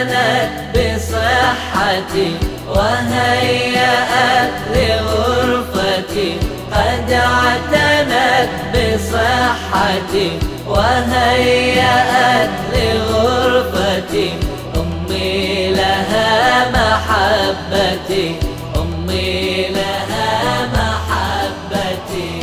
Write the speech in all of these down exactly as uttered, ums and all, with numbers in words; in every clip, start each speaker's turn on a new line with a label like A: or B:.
A: اعتنت بصحتي وهيأت لغرفتي. قد اعتنت بصحتي وهيأت لغرفتي. أمي لها محبتي، أمي لها محبتي.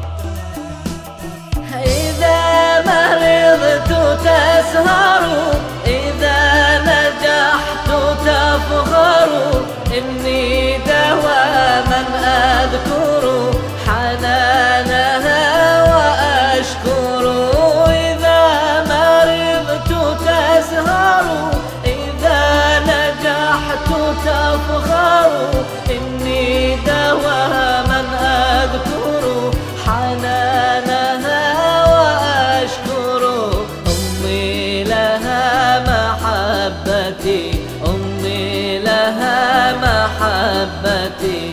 A: إذا مرضت تسهر، إذا نجحت تفخر. إني دواما أذكر حنانها وأشكر. إذا مرضت تسهر، إذا نجحت تفخر. إني دواما أذكر حنانها وأشكر. أمي لها محبتي، أمي لها محبتي.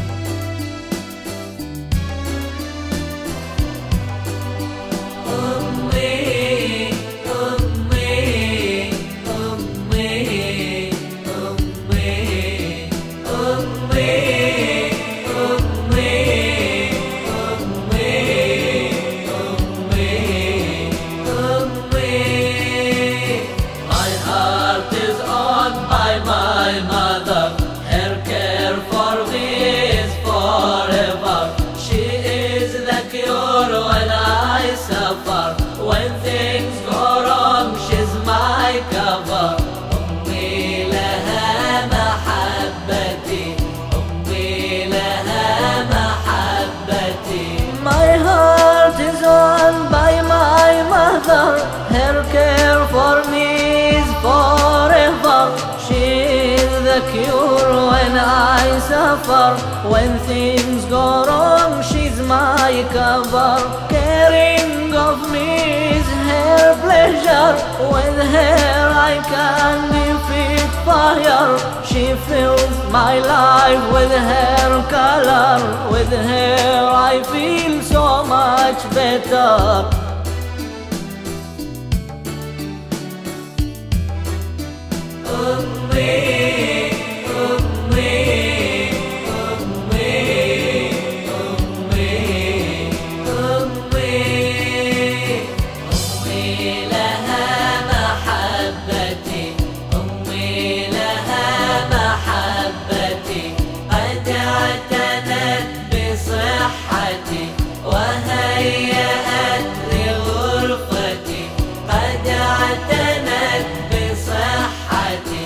B: My mother, her care for me is forever. She is the cure when I suffer. When things go wrong, she's my cover. أمي لها محبتي، أمي لها محبتي.
A: My heart is won by my mother, her care for me is forever. She's the cure when I suffer. When things go wrong, she's my cover. Caring of me is her pleasure. With her I can defeat fire. She fills my life with her color. With her I feel so much better.
B: وهيأت لغرفتي. قد اعتنت بصحتي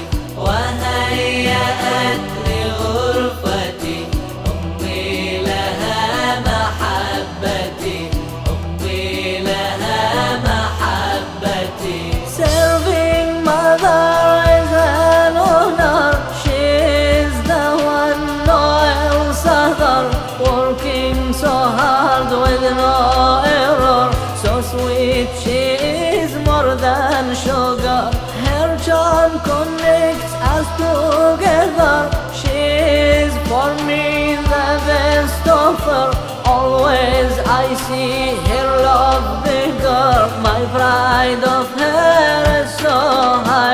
B: وهيأت لغرفتي. أمي لها محبتي، أمي لها محبتي.
A: Serving mother is an honor. She is the one no else other. Working so hard with no error. So sweet she is more than sugar. Her charm connects us together. She is for me the best offer. Always I see her love bigger. My pride of her is so high.